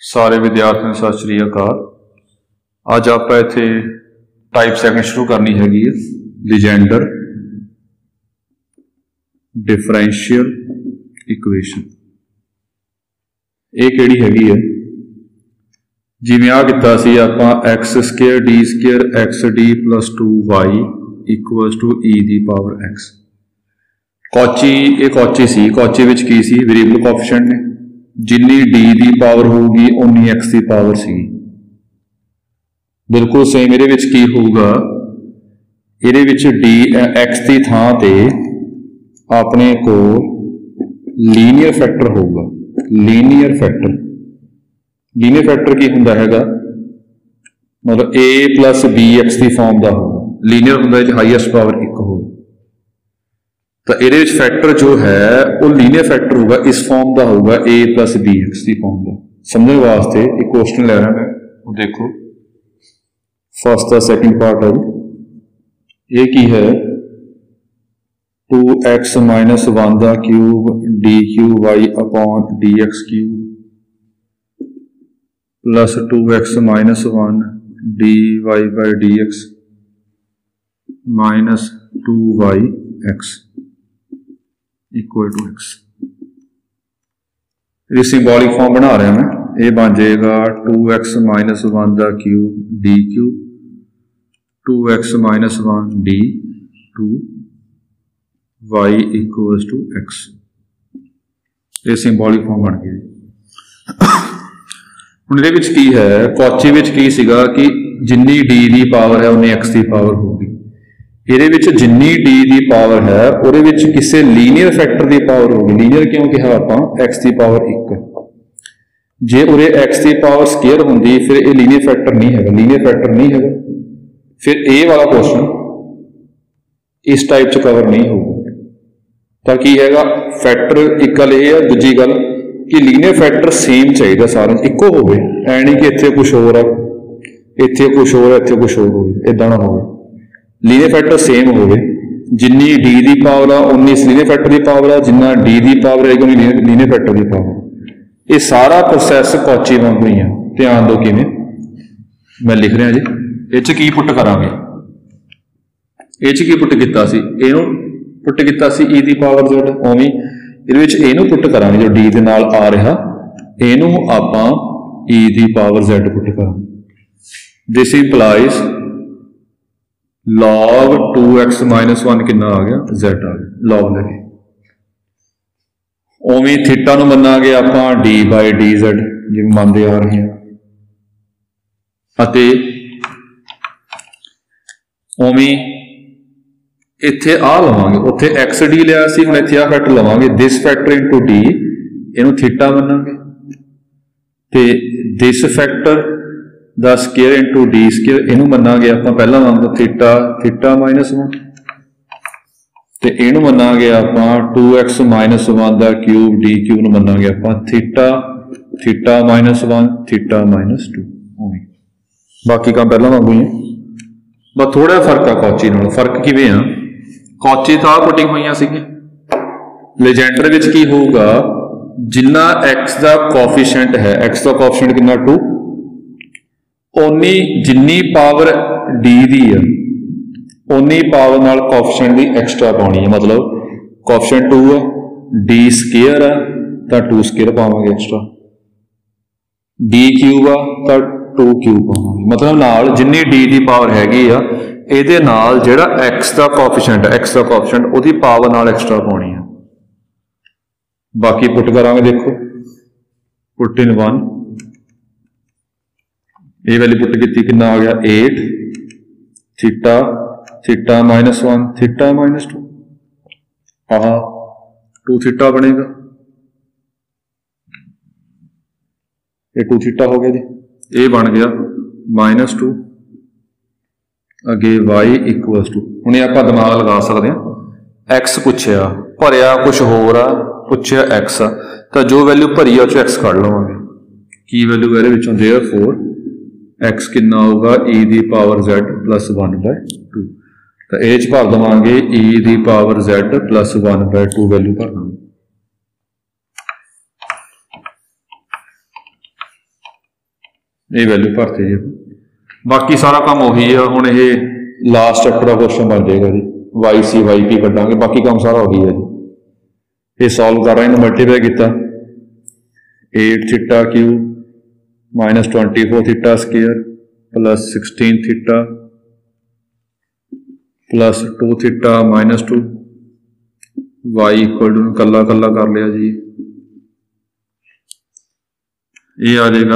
सारे विद्यार्थियों सत श्री अकाल। अज आप इत्थे टाइप सेकंड शुरू करनी हैगी लीजेंडर डिफरेंशियल इक्वेशन। ये किहड़ी हैगी है, जिवें आ कीता सी आपां x square d square x d plus 2y equals to e दी पावर एक्स। कॉची ये कॉची सी, कॉची विच की सी वेरीएबल कोएफिशिएंट ने, जिन्नी डी दी पावर होगी उन्नी एक्स दी पावर सी। बिल्कुल सेम ये की होगा, ये डी एक्स की थां ते अपने को लीनियर फैक्टर होगा। लीनियर फैक्टर की हुंदा हैगा, मतलब ए प्लस बी एक्स की फॉर्म का होगा। लीनियर हुंदा हाईएस्ट पावर एक हो, तो ये फैक्टर जो है वो लीनियर फैक्टर होगा, इस फॉर्म का होगा ए प्लस बी एक्स की फॉर्म का। समझने वास्ते एक क्वेश्चन ले रहा मैं, वो देखो फर्स्ट का सेकंड पार्ट है। ये की है 2x माइनस 1 का cube d cube y upon d x cube plus 2x minus 1 d y by d x minus 2y x equal to x. ये सिंबॉलिक फॉर्म बना रहा मैं, ये बन जाएगा 2x माइनस 1 का cube d cube 2x minus 1 d 2y equal to x. ये symbolic form बन गई। हुण इहदे विच की है, कॉची विच की सीगा कि जिन्नी डी दी पावर है उन्नी एक्स दी पावर होगी। ये जिन्नी डी दी पावर है वो किसी लीनियर फैक्टर की पावर होगी। लीनियर क्यों कहा आप, एक्स की पावर एक। जे उरे एक्स की पावर स्केयर होंगी फिर ये लीनियर फैक्टर नहीं है, लीनियर फैक्टर नहीं है। फिर ए वाला क्वेश्चन इस टाइप च कवर नहीं होगा। तो की है फैक्टर एक गल ये है, दूजी गल कि लीनियर फैक्टर सेम चाहिए, सारे इको हो। ऐ नहीं कि इतने कुछ होर है, इतने कुछ होर है, इतने कुछ होर हो, इदा ना हो। लीनियर फैक्टर सेम हो गए, जिन्नी डी दी पावर आ उन्नी इस लीनियर फैक्टर की पावर आ, जिन्ना डी दी पावर है उन्नी लीनियर फैक्टर की पावर। ये सारा प्रोसैस कॉची वांगू ही है। ध्यान दो किवें मैं लिख रहा जी, ये की पुट करांगे, ये की पुट किया सी, इहनूं पुट किया सी ई दी पावर जेड, उवें इहनूं पुट करांगे जो डी दे नाल आ रहा, इहनूं आपां ई दी पावर जेड पुट करांगे। This implies log 2x minus 1 कितना आ गया, z आ गया, log लगे। उवें थीटा नूं मन्नांगे आपां d बाई डी जेड जिवें मानते आ रहे हैं, अते उवें इत्थे आ लवांगे, उत्थे एक्स डी लिया सी, हुण इत्थे आ फैक्टर लवांगे, दिस फैक्टर इंटू डी, इहनूं थीटा मन्नांगे, ते this factor the square into d square इनू मनांगे आपां पहला वांग थीटा थीटा माइनस 1, ते इनू मनांगे आपां 2x माइनस 1 दा क्यूब डी क्यूब नू मनांगे आपां theta theta minus 1 theta minus 2। बाकी काम पहला वांगू ही है, बस थोड़ा फर्क आ कॉची नाल। फर्क किवें आ, कॉची तो पुटिंग हुई सी, लीजेंडर विच की होगा जिन्ना एक्स दा कोएफिशिएंट है, एक्स दा कोएफिशिएंट कितना 2, उन्नी जिन्नी पावर डी दी है उन्नी पावर नाल कोएफिशिएंट दी एक्स्ट्रा पानी है। मतलब कोएफिशिएंट 2 है, डी स्केयर है तो 2 स्केयर पावांगे एक्स्ट्रा, डी क्यूब है तो 2 क्यूब पावांगे। मतलब नाल जिन्नी डी दी पावर हैगी आ, इहदे नाल जिहड़ा एक्स दा कोएफिशिएंट है, एक्स दा कोएफिशिएंट उहदी पावर नाल एक्स्ट्रा पानी है। बाकी पुट करांगे, देखो पुट इन 1, ये वैल्यू पुट की कितना आ गया 8 theta theta minus 1 theta minus 2, आह 2 थीटा बनेगा, ये 2 थीटा हो गया जी। ये बन गया माइनस 2 अगे y इक्वल टू, हुण आप दिमाग लगा सकते हैं, एक्स पूछया भरिया कुछ होर आ, पूछया एक्स आ, तो जो वैल्यू भरी है एक्स कढ़ लवांगे। की वैल्यू है देयरफॉर एक्स कितना होगा ई दी पावर जेड प्लस 1 बाय 2, तो ए भर देवांगे ई दी power z plus 1 by 2 value भर देंगे। ये वैल्यू भरते जी। बाकी सारा काम उही है। हुण ये लास्ट चैप्टर का क्वेश्चन बन जाएगा जी, वाई सी वाई पी कड्डांगे, बाकी काम सारा उही है जी। ये सॉल्व कर रहे हैं, मल्टीप्लाई किया 8 theta cube minus 24 theta square plus 16 theta plus 2 theta minus 2 y equal to कला कला कर लिया जी। ये आ जाएगा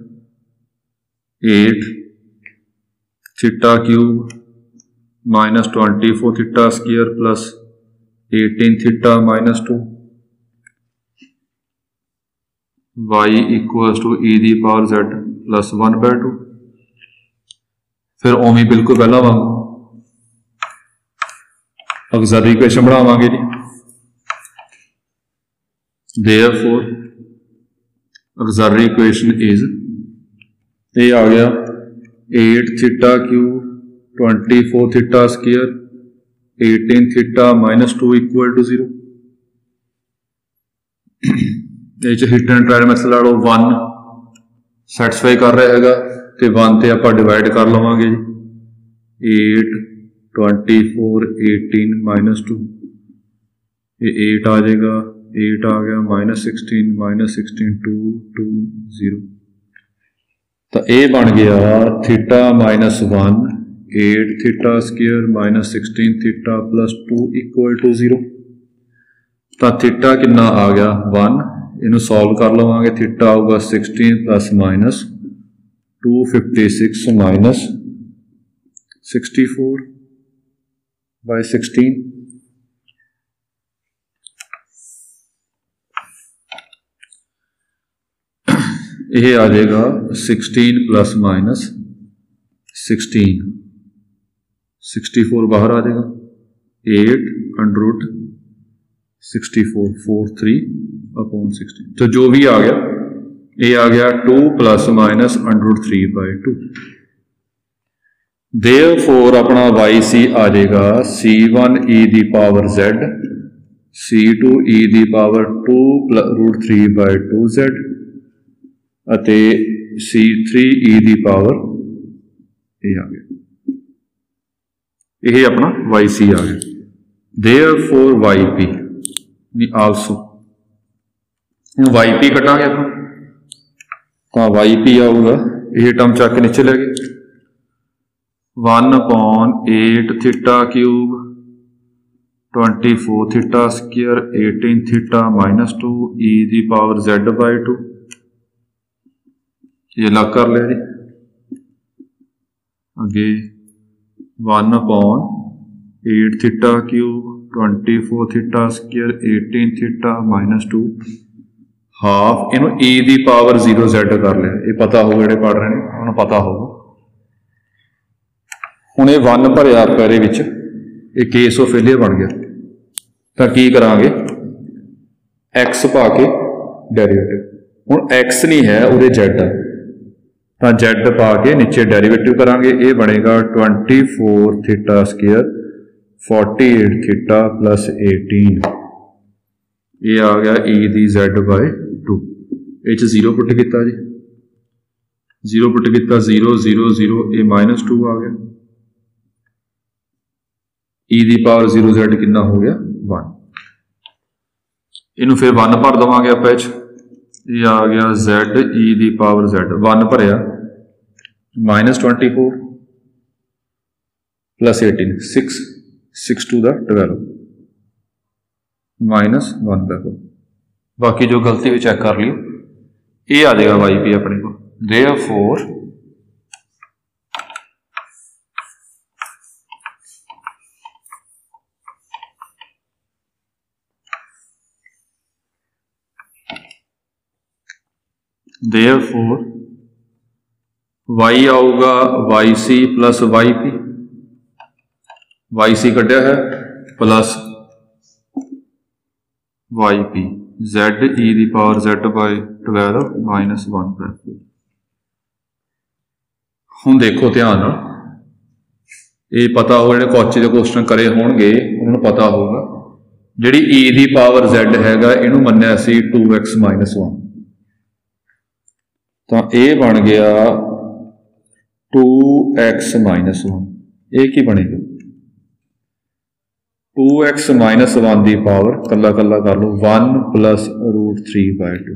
8 theta cube minus 24 theta square plus 18 theta minus 2 y equal to e दी पावर जेड प्लस 1/2। फिर ओमी बिल्कुल पहला वांग ऑक्सिलरी इक्वेशन बनावांगे जी। देयरफॉर ऑक्सिलरी इक्वेशन इज, ये आ गया 8 theta cube 24 theta square 18 theta minus 2 equal to 0। Hit and trial method ला लो, 1 सैटिस्फाई कर रहा है तो 1 से आप डिवाइड कर लवांगे जी। 8 24 18 माइनस 2, ये 8 आ जाएगा, 8 आ गया माइनस 16 2 2 0। तो ये बन गया theta minus 1 8 theta square minus 16 theta plus 2 equal to 0। तो थीटा कितना आ गया 1, इनू सॉल्व कर लवांगे। थीटा आऊगा 16 प्लस माइनस 256 माइनस 64 बाय 16। ये आ जाएगा 16 प्लस माइनस 16 64 बाहर आ जाएगा 8 अंडर रूट 64 43/16। तो जो भी आ गया ये आ गया 2 plus minus under root 3/2। Therefore अपना वाई सी आ जाएगा C1 e दी पावर Z C2 e दी पावर 2 रूट 3/2Z अते C3 e दी पावर ये आ गया, यही अपना वाई सी आ गया। देयरफॉर वाई पी आल्सो, हम वाई पी कटांगे अपना, तो वाई पी आऊगा ये टर्म चक के नीचे ले गए 1/8 theta cube 24 theta square 18 theta minus 2 e दी पावर Z/2। ये अलग कर लिया जी। अगे 1/8 theta cube 24 theta square 18 theta minus 2 half, इनू ई दी पावर 0Z कर लिया। ये पता होगा जो पढ़ रहे हैं उन्होंने पता होगा। हुण ये 1 भरिया आप ये केस ऑफ फेलियर बन गया, तो की करांगे एक्स पा के डेरीवेटिव। हुण एक्स नहीं है उहदे जेड है, तो जेड पा के नीचे डेरीवेटिव करांगे। ये बनेगा 24 थीटा स्क्वायर 48 थीटा प्लस 18, ये आ गया ई दी Z/2। ये 0 पुट किया जी, 0 पुट किया 0 0 0, ये माइनस 2 आ गया। ई दी पावर 0Z कितना हो गया 1। इनू फिर 1 भर देवांगे आप, ये आ गया Z ई दी पावर Z 1 भरिया माइनस 24 प्लस 18 6 2 12 माइनस 1/4। बाकी जो गलती भी चेक कर लियो, ये आ जाएगा वाई पी अपने को। देयरफॉर वाई आऊगा y c plus y p, y c कटिया है plus y p z e दी पावर Z/12 माइनस 1/4। हुण देखो ध्यान, ये पता होगा जो कॉची के क्वेश्चन करे होंगे उन्होंने पता होगा जी ई दी पावर Z हैगा इनू मन्निया सी 2x - 1, तो ये बन गया 2x माइनस 1 ये की बनेगा 2x माइनस 1 की पावर कला कला कर लो 1 प्लस √3/2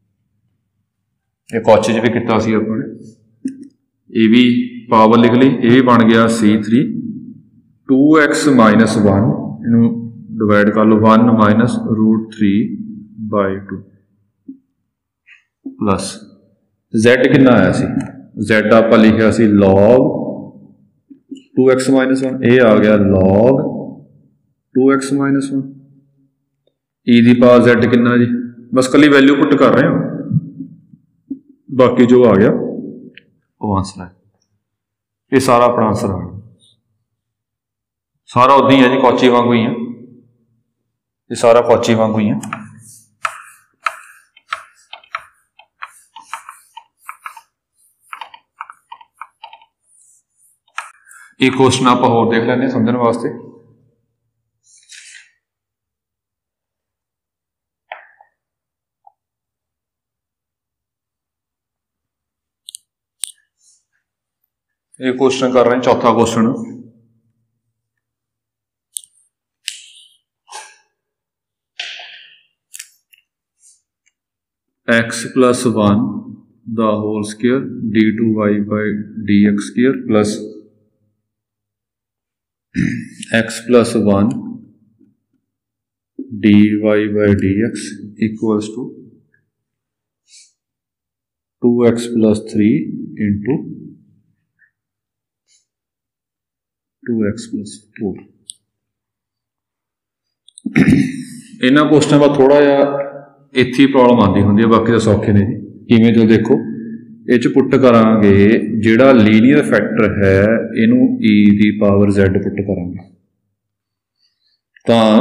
ये कॉचे भी किया अपने ये भी पावर लिख ली ये भी बन गया C3 2x माइनस 1 इनू डिवाइड कर लो 1 माइनस √3/2 प्लस Z कितना आया सी Z आप लिखा सी log 2x माइनस 1 ये आ गया log 2x माइनस 1 ई दी पावर Z कितना जी बस कली वैल्यू पुट कर रहे हो बाकी जो आ गया वो आंसर है ये सारा अपना आंसर आ गया सारा उदा ही है जी कॉची वांगू ही है ये सारा कॉची वांगू ही है एक क्वेश्चन आप होर देख लें समझने वास्ते एक क्वेश्चन कर रहे हैं चौथा question x plus 1 the whole square d2y by dx स्क्वायर plus x plus 1 dy by dx equals to 2x plus 3 into 2x plus 4 इन्होंने क्वेश्चन का थोड़ा जहा इत्थे प्रॉब्लम आती होंगी बाकी तो सौखे ने जी किवें जो देखो ये पुट करांगे जिहड़ा लीनियर फैक्टर है इनू e दी पावर z पुट करांगे तां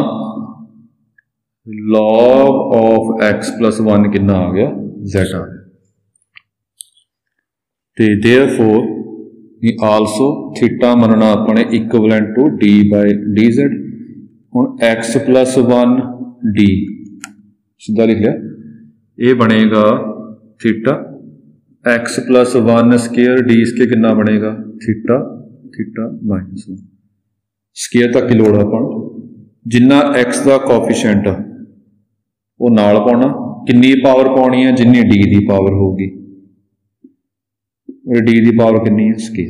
log of x प्लस 1 कितना आ गया z आ गया ते therefore आलसो थीटा मनना अपने equivalent to d by dz हुण x प्लस 1 d सीधा लिख लिया ये बनेगा theta x plus 1 square d square कितना बनेगा थीटा थीटा माइनस 1 स्केयर तक की लोड़ अपन जिन्ना x का कोफिशिएंट वो नाल पाउणा कितनी पावर पाउणी है जिन्नी d की पावर होगी डी की पावर कितनी है स्केयर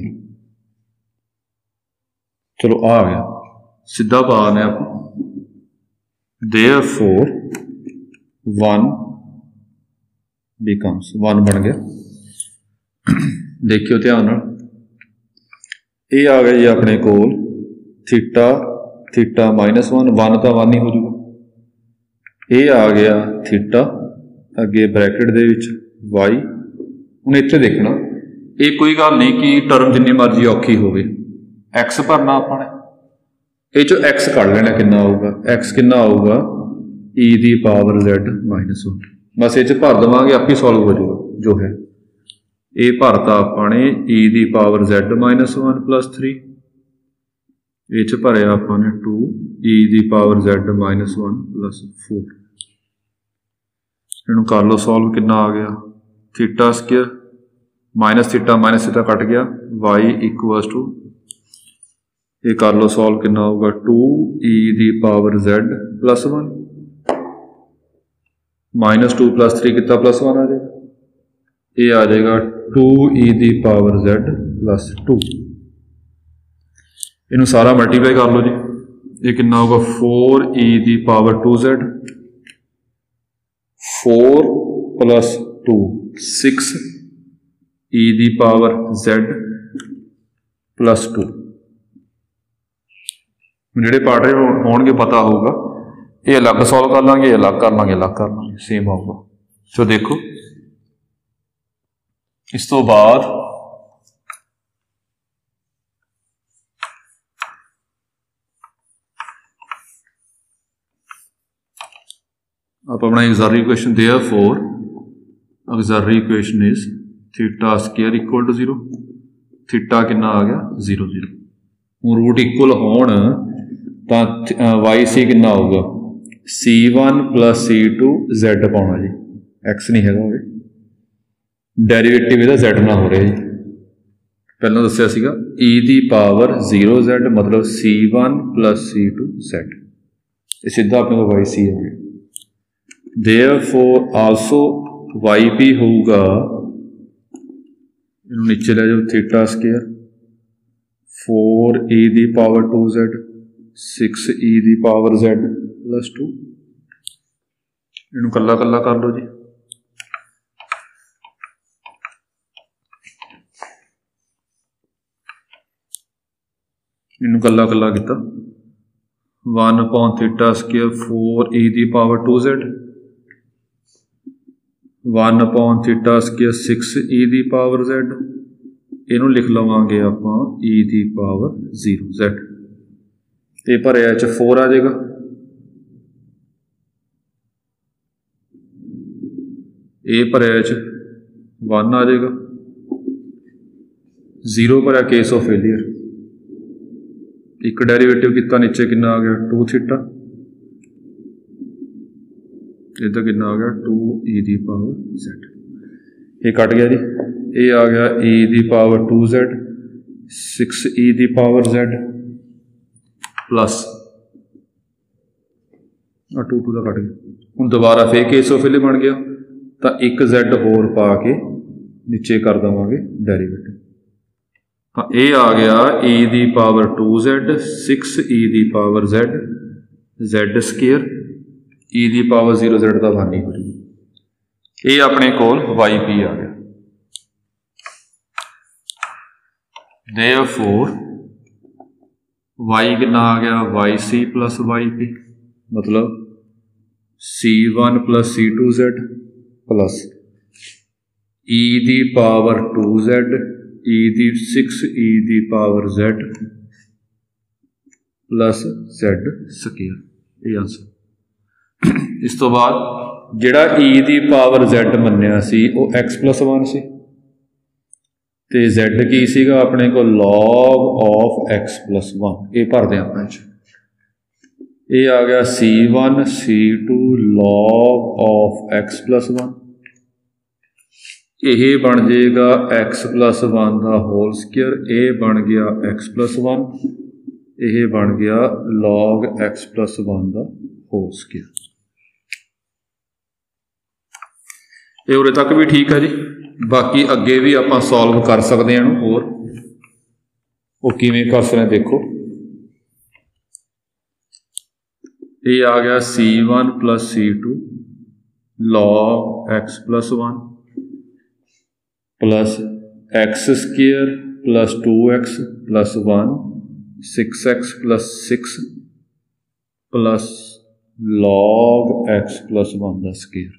चलो आ गया सीधा पा रहे आप therefore 1 becomes 1 बन गया देखियो ध्यान ये आ गया जी अपने कोल थीटा थीटा माइनस 1 1 तो 1 ही हो जाऊगा ये आ गया थीटा अगे ब्रैकेट दे विच y हुण इत्थे देखना ये कोई गल नहीं कि टर्म जिन्नी मर्जी औखी होवे एक्स भरना अपने ये जो एक्स कढ़ लेना कितना आऊगा एक्स कितना आऊगा ई दी पावर z माइनस 1 बस ये भर देवांगे आप ही सॉल्व हो जाएगा जो है ये भरता अपने ई दी पावर z माइनस 1 प्लस 3 ये भरया अपने 2 ई दी पावर z माइनस 1 प्लस 4 इनू कर लो सॉल्व कितना आ गया theta square minus theta cut गया y इक्वल्स टू ये कर लो सॉल्व कितना होगा 2 ई दी power z plus 1 minus 2 plus 3 कितना प्लस 1 आ जाएगा ये आ जाएगा 2 ई दी पावर z प्लस 2 इनू सारा मल्टीप्लाई कर लो जी ये कितना होगा 4 ई दी पावर 2z 4 प्लस 2 6 ई दी पावर z प्लस 2 जिहड़े पार्ट होणगे पता होगा ये अलग सॉल्व कर लांगे अलग कर लांगे सेम होगा तो देखो इस तो बाद आप अपना auxiliary equation therefore auxiliary equation is theta square equal to 0 theta कितना आ गया 0 0 हूँ रूट इक्वल होण तां वाई सी कितना आऊगा C1 प्लस C2 Z पाउणा जी एक्स नहीं है डेरीवेटिव इहदा Z ना हो रहा जी पहला दसिया सीगा e दी पावर 0z मतलब c1 प्लस c2z, ये सीधा अपने को yc हो गया। देयरफॉर आल्सो yp होगा, नीचे ले जाओ, थीटा स्केयर 4e दी पावर 2z 6e दी पावर z प्लस 2, इनू कला कला कर लो जी। इनू कला कला किया 1 अपॉन थीटा स्केयर 4e दी power 2z 1 upon theta square 6e दी पावर z, इनू लिख लवांगे आप e दी पावर 0z, ये भरिया च 4 आ जाएगा, ये भरिया च 1 आ जाएगा, 0 भरिया केस ऑफ फेलियर, एक डेरीवेटिव कितना नीचे कितना आ गया 2 थीटा, इधर कितना आ गया 2e दी पावर z, ये कट गया जी, ये आ गया e दी पावर 2z 6e दी पावर z प्लस 2 का कट गया। हुण दोबारा फिर केस ऑफ फेलियर बन गया, तो एक z होर पा के नीचे कर देवांगे डेरीवेटिव, तो ये आ गया e दी पावर 2z 6e दी power z z square e दी पावर 0z का 1 ही हो जाएगा, ये अपने कोल yp आ गया। देयरफॉर y कितना आ गया yc प्लस yp मतलब c1 plus c2z plus e दी पावर 2z e दी 6e दी power z plus z square, ये आंसर। इस तो बाद जिहड़ा e दी पावर z मन्निया सी वो x प्लस 1 सी, ते z की सीगा अपने को log ऑफ x प्लस 1, ये भर दें आप, ये आ गया c1 c2 log of x plus 1, यह बन जाएगा x प्लस 1 का होल स्केयर, ये बन गया x प्लस 1, यह बन गया log x प्लस 1 का होल स्केयर। ये उरे तक भी ठीक है जी, बाकी अगे भी आप सॉल्व कर सकते हैं और वो किवें कर सकते हैं, देखो ये आ गया c1 plus c2 log x plus 1 plus x square plus 2x plus 1 6x plus 6 plus log x plus 1 का स्केयर।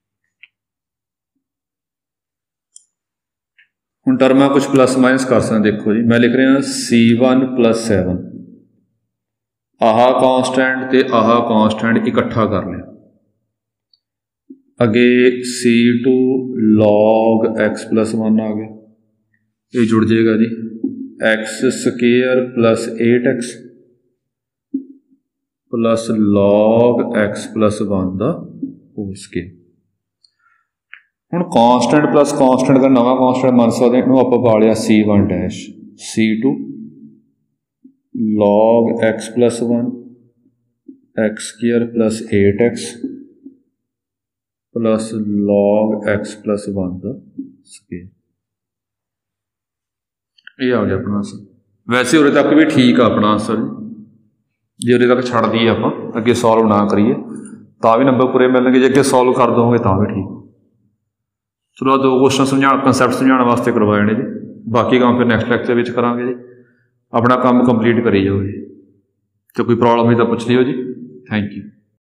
हुण टर्मा कुछ प्लस माइनस कर सकते, देखो जी मैं लिख रहा c1 प्लस 7, आह कॉन्स्टेंट ते आह कॉन्स्टेंट इकट्ठा कर लिया, अगे c2 log x प्लस 1 आ गया, ये जुड़ जाएगा जी x square plus 8x plus log x plus 1 का होल स्केयर। हुण कॉन्स्टेंट प्लस कॉन्स्टेंट का नवा कॉन्स्टेंट मान सकते हैं, आप पा लिया c1 dash c2 log x plus 1 x square plus 8x plus log x plus 1 का स्केयर, ये आ गया अपना आंसर। वैसे उरे तक भी ठीक है अपना आंसर, जे उरे तक छड़ दी आप अगे सॉल्व ना करिए तो भी नंबर पूरे मिलने, जे अगे सॉल्व कर दोगे तो भी ठीक। चलो 2 क्वेश्चन समझा कंसैप्ट समझाने वास्ते करवाए ने जी, बाकी काम फिर नैक्सट लैक्चर में करांगे जी। अपना काम कंप्लीट करी जाओ जी, तो कोई प्रॉब्लम है तो पूछ लियो जी। Thank you.